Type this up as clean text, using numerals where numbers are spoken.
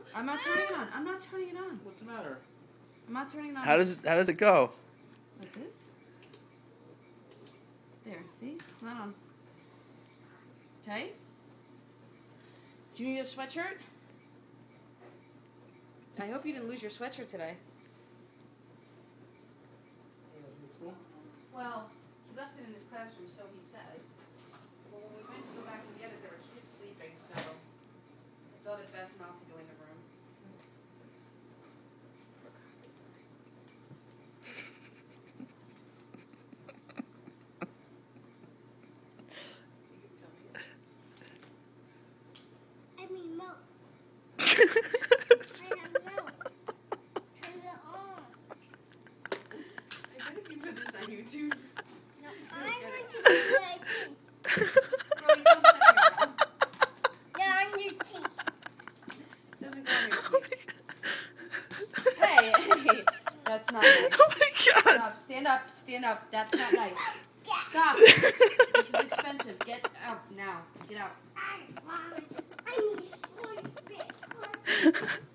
I'm not turning it on. I'm not turning it on. What's the matter? I'm not turning it on. How does it go? Like this? There, see? It's not on. Okay? Do you need a sweatshirt? I hope you didn't lose your sweatshirt today. Well, he left it in his classroom, so he says. Well, when we went to go back and get it, there were kids sleeping, so I thought it best not to go in the room. I mean milk. I have milk. Turn it on. I bet if you put this on YouTube. No, I want to do like this. Brody, don't touch your mouth. They're on your teeth. It doesn't go on your teeth. Hey, that's not nice. Oh my god! Stop, stand up. That's not nice. Stop. This is expensive. Get out now. Get out. I need so big.